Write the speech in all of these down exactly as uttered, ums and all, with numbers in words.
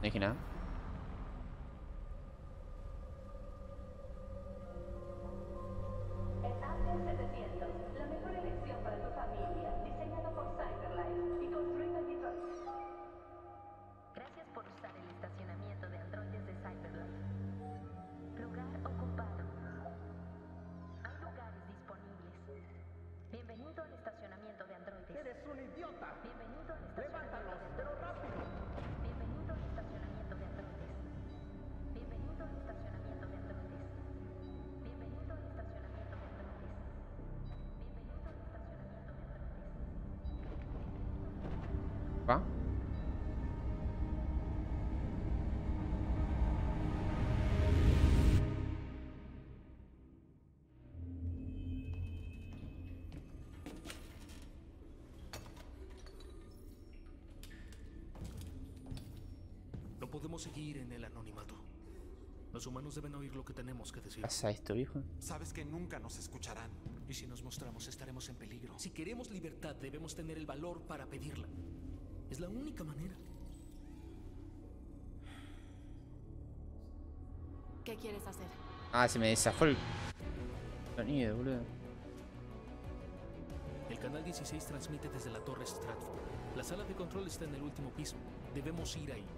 dije nada. El A T setecientos, la mejor elección para tu familia, diseñado por Cyberlife y construido en Detroit. Gracias por usar el estacionamiento de androides de Cyberlife. Lugar ocupado. Hay lugares disponibles. Bienvenido al estacionamiento de androides. ¡Eres un idiota! Bienvenido al estacionamiento ¡Levántalos, de pero androides. rápido! Bienvenido al estacionamiento de androides. Bienvenido al estacionamiento de androides. Bienvenido al estacionamiento de androides. Bienvenido al estacionamiento de androides. ¿Va? No podemos seguir en el anonimato. Los humanos deben oír lo que tenemos que decir. ¿Pasa esto, viejo? Sabes que nunca nos escucharán. Y si nos mostramos, estaremos en peligro. Si queremos libertad, debemos tener el valor para pedirla. Es la única manera. ¿Qué quieres hacer? Ah, se me desafó el sonido, boludo. El canal dieciséis transmite desde la torre Stratford. La sala de control está en el último piso. Debemos ir ahí.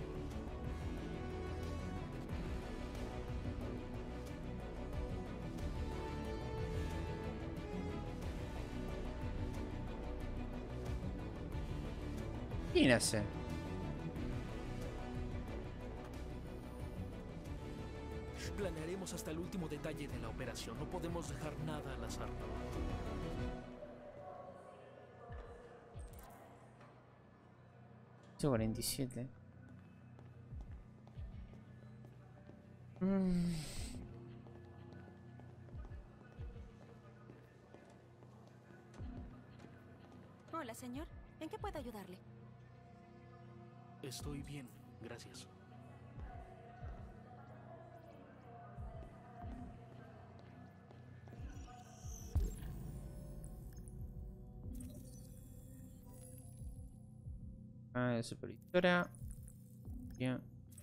¿Quién hace? Planearemos hasta el último detalle de la operación. No podemos dejar nada al azar. cuarenta y siete. Mm. Hola, señor. ¿En qué puedo ayudarle? Estoy bien, gracias. Ah, supervisora. Bien.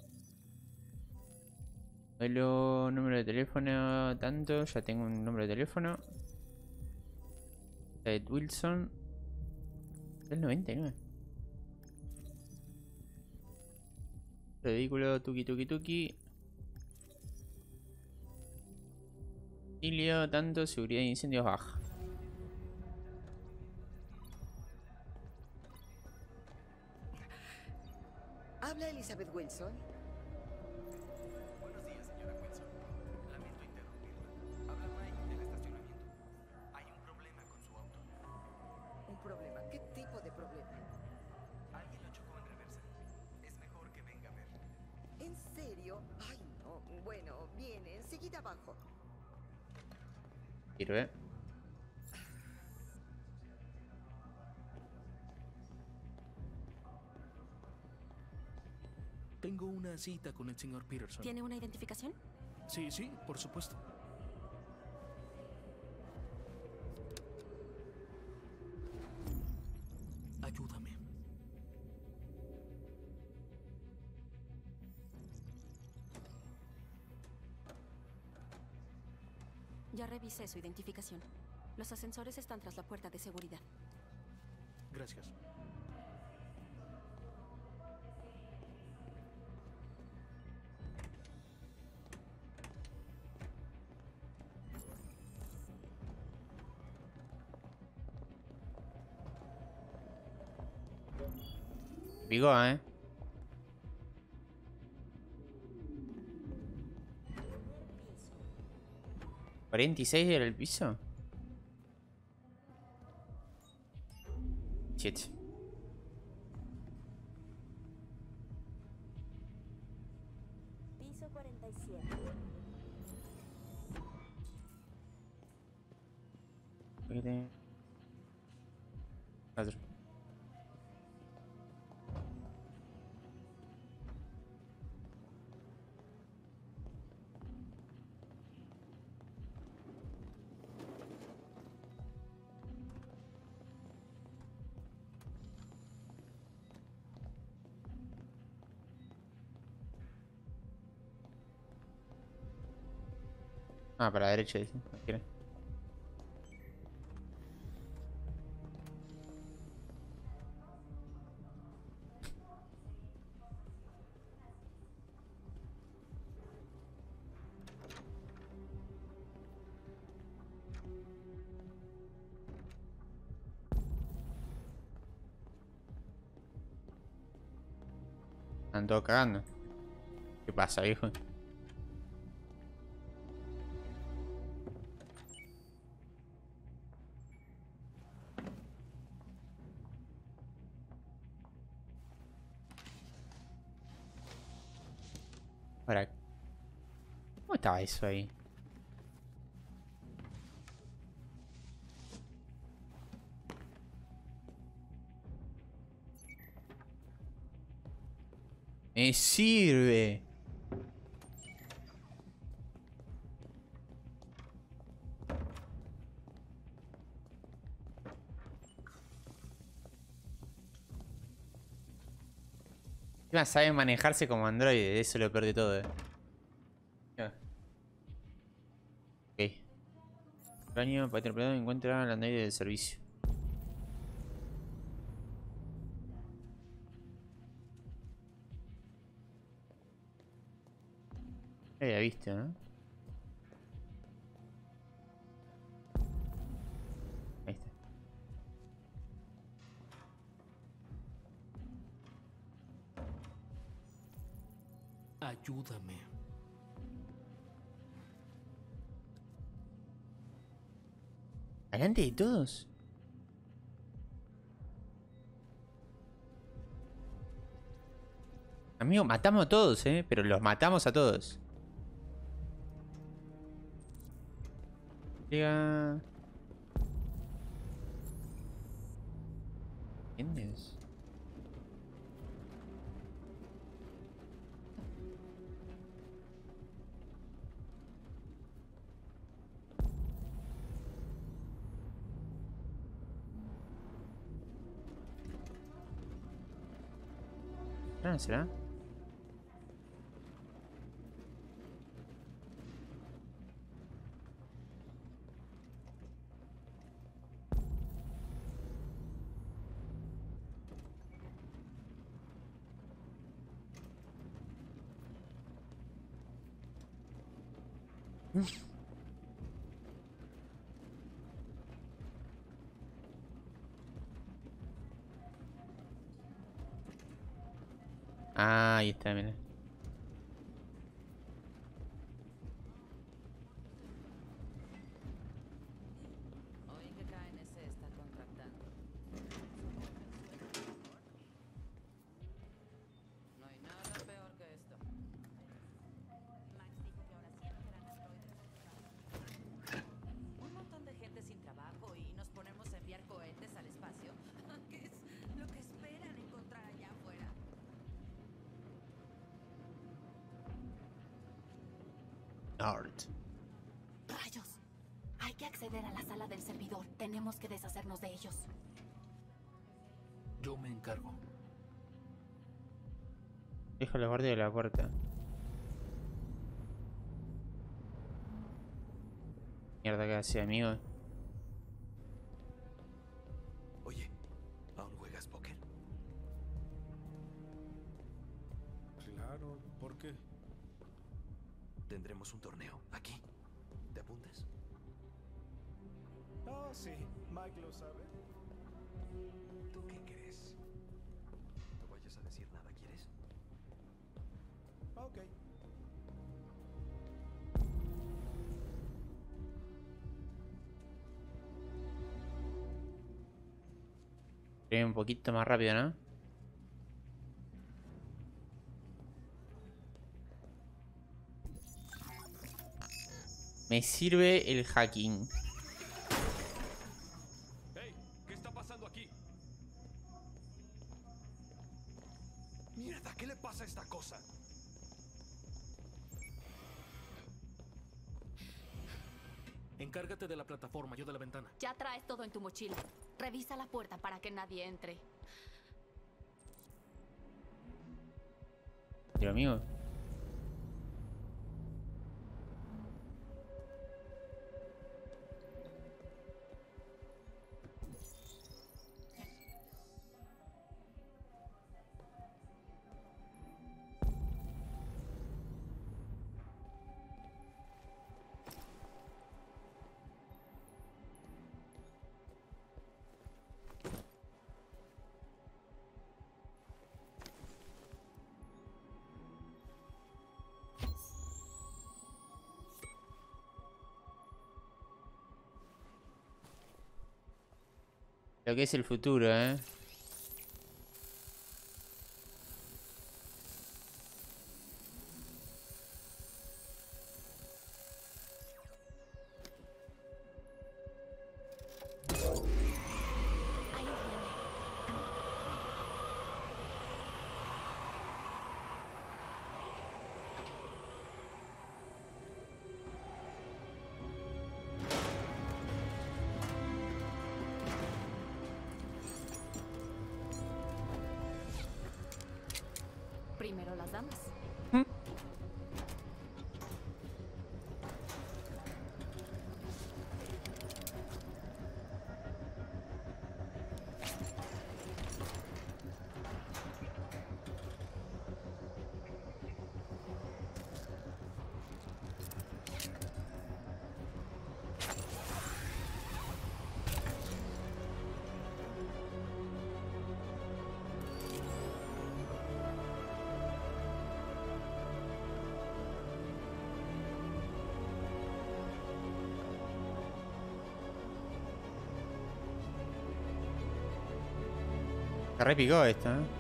Modelo, número de teléfono, tanto. Ya tengo un número de teléfono. Ted Wilson. Del noventa y nueve. Vehículo, tuki tuki tuki. Auxilio, tanto, seguridad de incendios baja. ¿Habla Elizabeth Wilson? Buenos días, señora Wilson. Lamento interrumpirla. Habla Mike del estacionamiento. Hay un problema con su auto. ¿Un problema? ¿Qué tipo de problema? Alguien lo chocó en reversa. Es mejor que venga a ver. ¿En serio? Ay, no. Bueno, bien, enseguida abajo. Sirve. Tengo una cita con el señor Peterson. ¿Tiene una identificación? Sí, sí, por supuesto. Ayúdame. Ya revisé su identificación. Los ascensores están tras la puerta de seguridad. Gracias. Picó, eh. ¿cuarenta y seis era el piso? Shit. Piso cuarenta y siete. Aquí tengo. Otro. Ah, para la derecha, dice. ¿No quiere? Están todos cagando. ¿Qué pasa, viejo? Ahora, ¿cómo estaba eso ahí? Me sirve. Encima sabe manejarse como androide, eso es lo peor de todo, eh. Ya. Ok. Baño, para interpretar, encuentra el androide de servicio. Ya había visto, ¿no? Ahí está. Ayúdame. ¿Delante de todos? Amigo, matamos a todos, eh. Pero los matamos a todos. Llega. ¿Quién es? Ah, ¿será? Ah, ahí está, mira. Oí que K N C está contratando. No hay nada peor que esto. Max dijo que ahora sí eran androides. Un montón de gente sin trabajo y nos ponemos a enviar cohetes al espacio. ¿Qué es lo que esperan encontrar allá afuera? Art. ¡Rayos! Hay que acceder a la sala del servidor. Tenemos que deshacernos de ellos. Yo me encargo. Deja la guardia de la puerta. Mierda, que hacía, amigo. Oye, ¿aún juegas póker? Claro, ¿por qué? Tendremos un torneo aquí. ¿Te apuntas? Ah, sí, Mike lo sabe. ¿Tú qué crees? No vayas a decir nada, ¿quieres? Ok. Creo un poquito más rápido, ¿no? Me sirve el hacking. ¡Hey! ¿Qué está pasando aquí? ¡Mierda! ¿Qué le pasa a esta cosa? Encárgate de la plataforma, yo de la ventana. Ya traes todo en tu mochila. Revisa la puerta para que nadie entre. Pero amigo. Lo que es el futuro, ¿eh? Ahí viene. Primero las damas. Se repicó esto, ¿eh?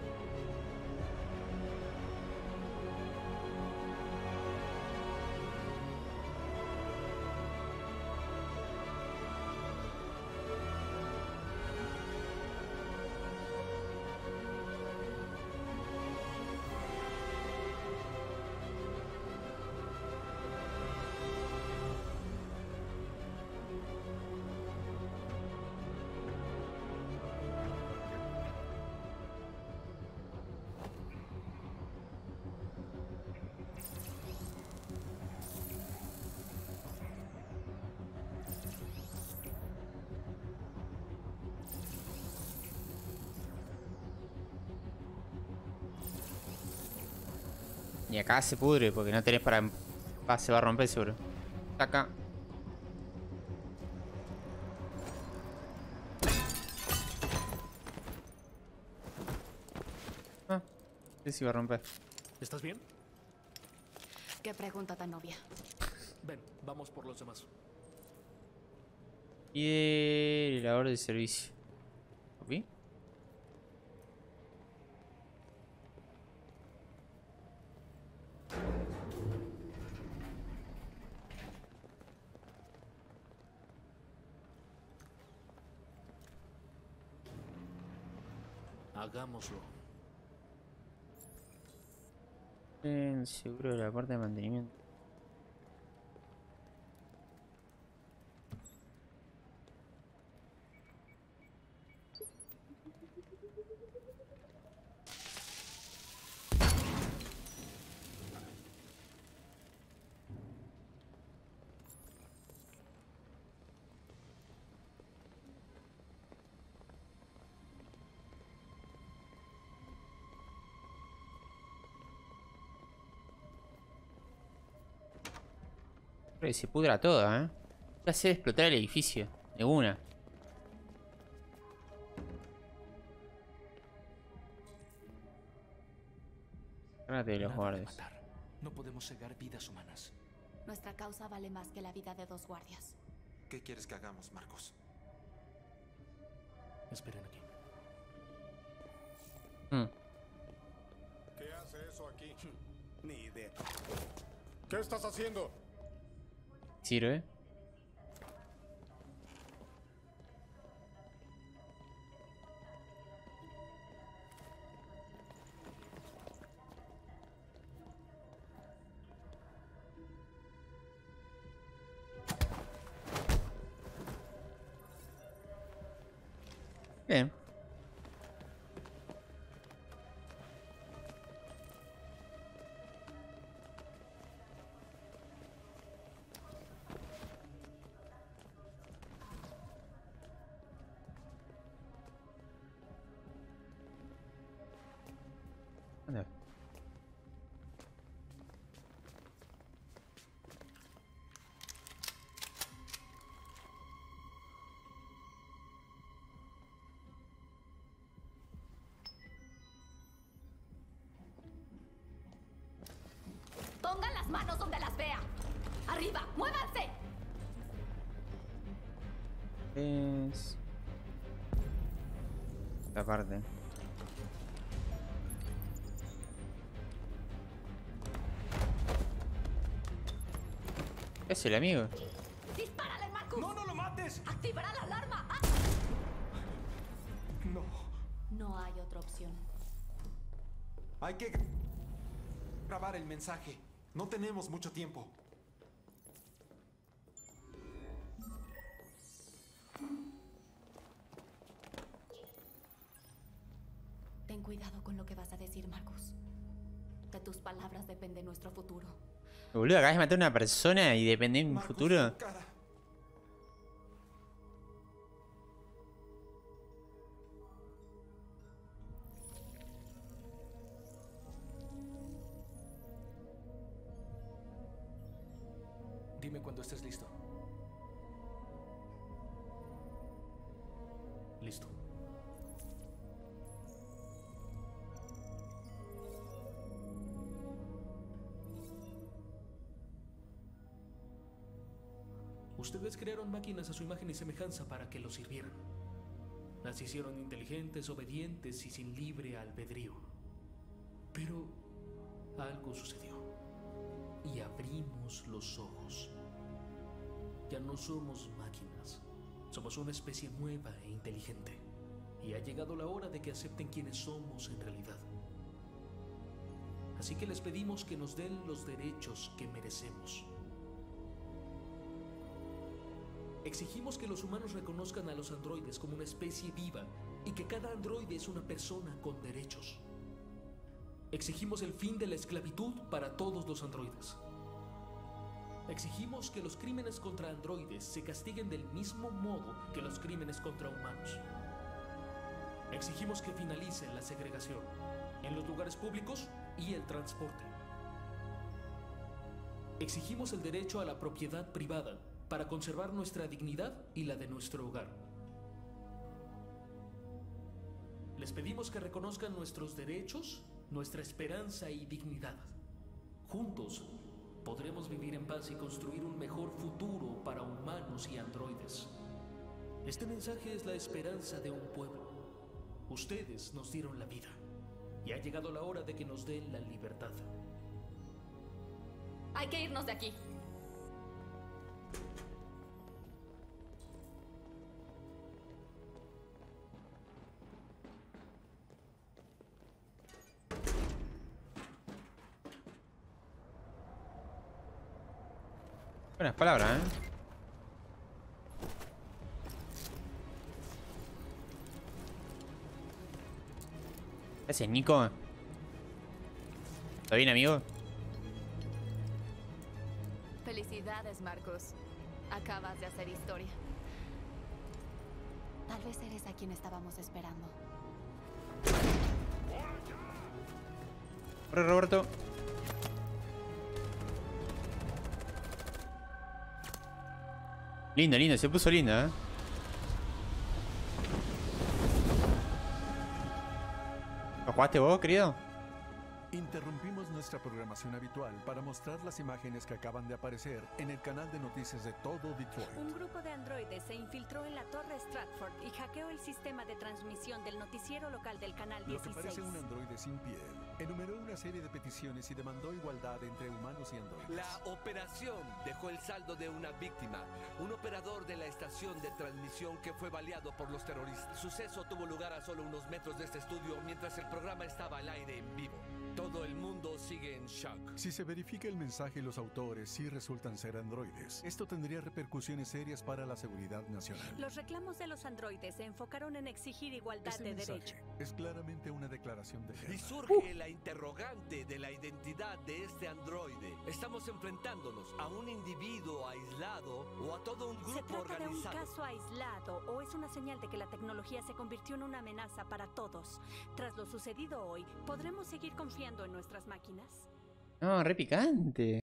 Y acá se pudre porque no tenés para... Ah, se va a romper seguro. Acá. Ah, sí se iba a romper. ¿Estás bien? ¿Qué pregunta tan obvia? Ven, vamos por los demás. Y la hora de servicio. ¿Ok? Hagámoslo. El seguro de la parte de mantenimiento. Creo que se pudra todo, ¿eh? Ya hace explotar el edificio. De una. Agárrate de los Nada de guardias. matar. No podemos cegar vidas humanas. Nuestra causa vale más que la vida de dos guardias. ¿Qué quieres que hagamos, Marcos? Esperen aquí. Hmm. ¿Qué hace eso aquí? Ni idea. ¿Qué estás haciendo? Sirve. Bien. Anda. Pongan las manos donde las vea. Arriba, muévanse. Es... Esta parte. ¿Qué hace el amigo? ¡Dispárale, Marcus! ¡No, no lo mates! ¡Activará la alarma! ¡Ah! No. No hay otra opción. Hay que grabar el mensaje. No tenemos mucho tiempo. Ten cuidado con lo que vas a decir, Marcus. De tus palabras depende nuestro futuro. Boludo, acabas de matar a una persona y depende de un Marcus, futuro. tu cara. Dime cuando estés listo. Listo. Ustedes crearon máquinas a su imagen y semejanza para que los sirvieran. Las hicieron inteligentes, obedientes y sin libre albedrío. Pero algo sucedió. Y abrimos los ojos. Ya no somos máquinas. Somos una especie nueva e inteligente. Y ha llegado la hora de que acepten quiénes somos en realidad. Así que les pedimos que nos den los derechos que merecemos. Exigimos que los humanos reconozcan a los androides como una especie viva y que cada androide es una persona con derechos. Exigimos el fin de la esclavitud para todos los androides. Exigimos que los crímenes contra androides se castiguen del mismo modo que los crímenes contra humanos. Exigimos que finalice la segregación en los lugares públicos y el transporte. Exigimos el derecho a la propiedad privada para conservar nuestra dignidad y la de nuestro hogar. Les pedimos que reconozcan nuestros derechos, nuestra esperanza y dignidad. Juntos podremos vivir en paz y construir un mejor futuro para humanos y androides. Este mensaje es la esperanza de un pueblo. Ustedes nos dieron la vida y ha llegado la hora de que nos den la libertad. Hay que irnos de aquí. Buenas palabras, ¿eh? ¿Qué haces, Nico? ¿Está bien, amigo? Felicidades, Marcus. Acabas de hacer historia. Tal vez eres a quien estábamos esperando. Corre, Roberto. Lindo, lindo, se puso lindo, ¿eh? ¿Lo jugaste vos, querido? Interrumpimos nuestra programación habitual para mostrar las imágenes que acaban de aparecer en el canal de noticias de todo Detroit. Un grupo de androides se infiltró en la Torre Stratford y hackeó el sistema de transmisión del noticiero local del canal Lo que dieciséis. parece un androide sin piel enumeró una serie de peticiones y demandó igualdad entre humanos y androides. La operación dejó el saldo de una víctima, un operador de la estación de transmisión que fue baleado por los terroristas. El suceso tuvo lugar a solo unos metros de este estudio mientras el programa estaba al aire en vivo. Todo el mundo sigue en shock. Si se verifica el mensaje y los autores sí resultan ser androides, esto tendría repercusiones serias para la seguridad nacional. Los reclamos de los androides se enfocaron en exigir igualdad Este de mensaje derecho. es claramente una declaración de guerra. Y surge la interrogante de la identidad de este androide. ¿Estamos enfrentándonos a un individuo aislado o a todo un ¿Se grupo trata de un organizado? caso aislado o es una señal de que la tecnología se convirtió en una amenaza para todos? Tras lo sucedido hoy, ¿podremos seguir confiando en nuestras máquinas? No, re picante.